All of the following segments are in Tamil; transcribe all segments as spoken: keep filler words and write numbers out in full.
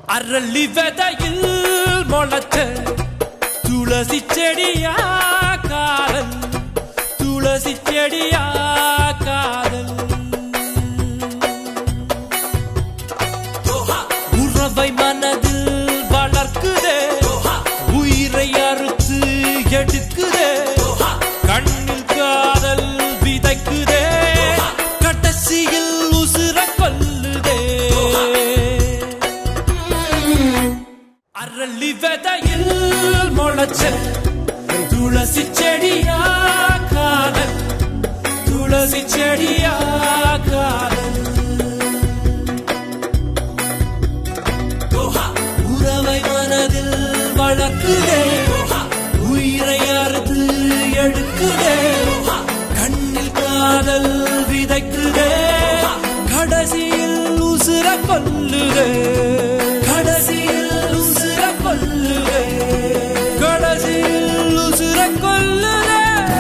அரளி விதையில் முளைச்ச துளசி செடியா காதல், துளசி செடியா காதல். உறவை மனதில் வளர்க்குதே, உயிரை அறுத்து எடுக்குதே, கண்ணில் காதல் விதைக்குதே, கடைசியில் உசுர கொல்லுதே. அரளி விதையில் முளைச்ச துளசி செடியா காதல், துளசி செடியா காதல். உறவை மனதில் வளர்க்குதே, உயிரை அறுத்து எடுக்குதே, கண்ணில் காதல் விதைக்குதே, கடைசியில் உசுர கொல்லுதே, கடைசியில் உசுர கொல்லுதே, கடைசியில் உசுர கொல்லுதே.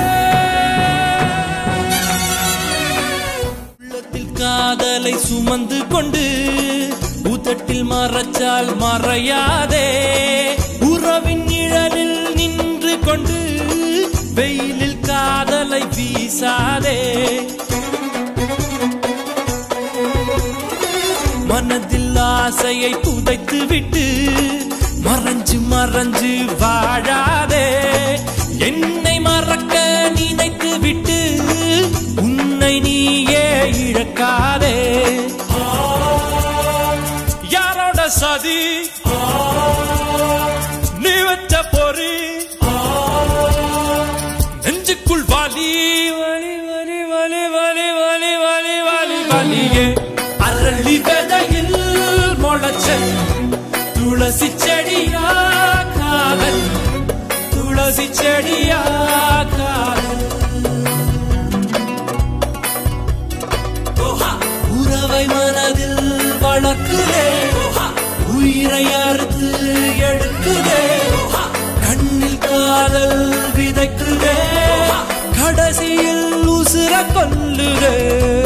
உள்ளத்தில் காதலை சுமந்து கொண்டு உதட்டில் மறைச்சால் மறையாதே, உறவின் நிழலில் நின்று கொண்டு வெயிலில் காதலை வீசாதே. மனதில் ஆசையை புதைத்து விட்டு மறைஞ்சு மறைஞ்சு வாழாதே, என்னை மறக்க நினைத்து விட்டு உன்னை நீயே இழக்காதே. யாரோட சதி நீ வச்ச பொறி, நெஞ்சுக்குள் வலி வலி வலி வலி வலி வலி வலி வலி வலியே. அரளி விதையில் முளைச்ச துளசி செடியா காதல், துளசி செடியா காதல். உறவை மனதில் வளர்க்குதே, உயிரை அறுத்து எடுக்குதே, கண்ணில் காதல் விதைக்குதே, கடைசியில் உசுர கொல்லுதே.